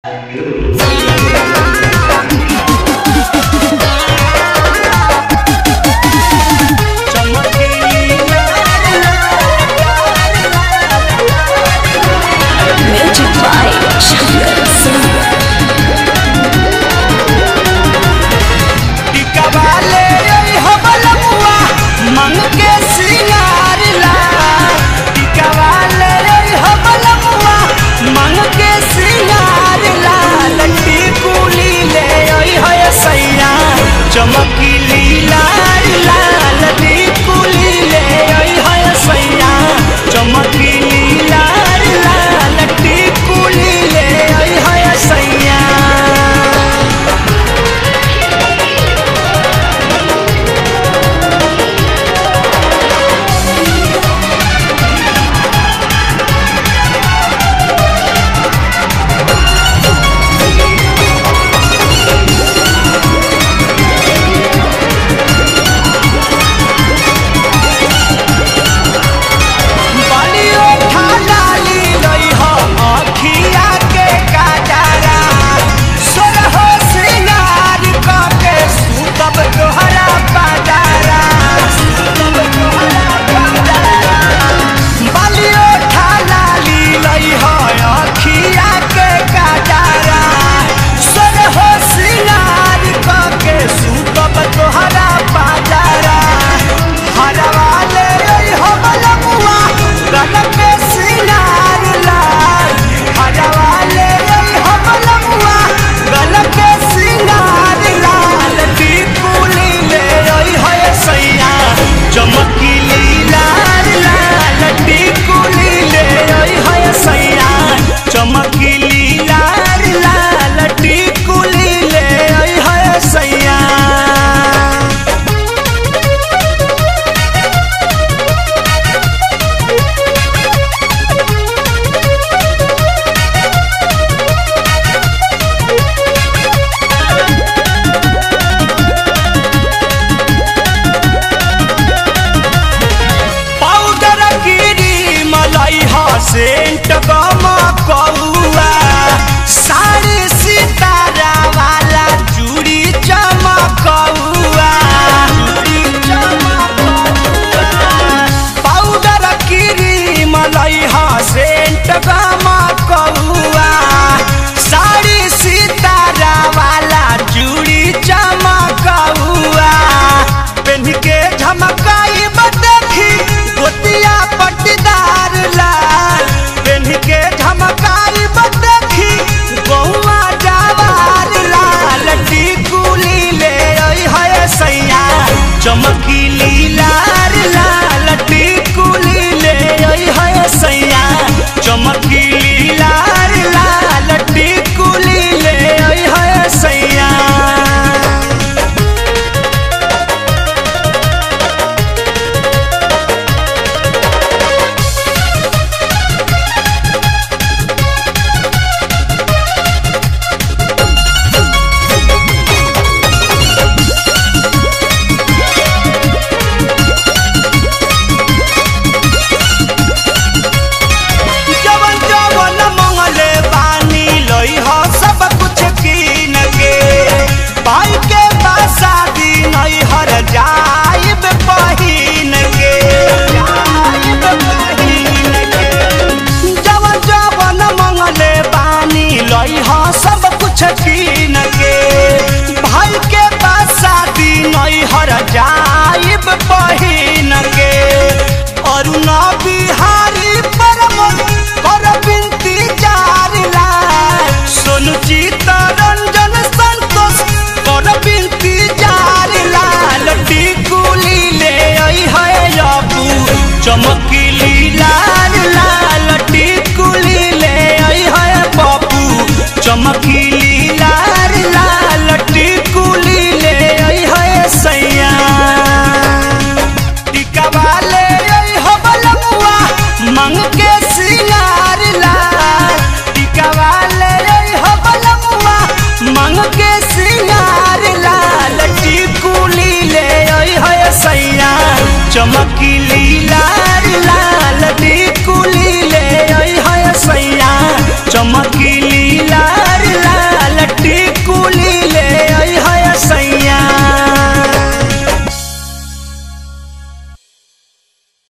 scent गमा कौआ साड़ी सितारा वाला चूड़ी चमकौआ पाउडर क्रीम लइहा सेंट गमा कौआ साड़ी सितारा वाला चूड़ी चमकौआ पेन के झमकाई देखी गोतिया पट्टीदार लाल के झमकाई देखी गौआ जवार लाल टिकुली ले है सैया चमकीली लाल लाल टिकुली ले है सैया चमकीली लाल लाल टिकुली ले है सैया सब कुछ कीन के भाई के पास शादी नहीं हर जाइब पहिन के अरुणा बिहारी परम कर बिनती जार लाल सोनू चित्तरंजन संतोष कर बिनती जार लाल टिकुली ले है अबू चमकीली लाल लाल टिकुली ले है बाबू चमकीली लाल लाल टिकुली ले है सैया टिका वाले हो बलमुआ मंग के सिंगार लाल टिका वाले हो बलमुआ मंग के सिंगार लाल टिकुली ले है सैया चमकीली लाल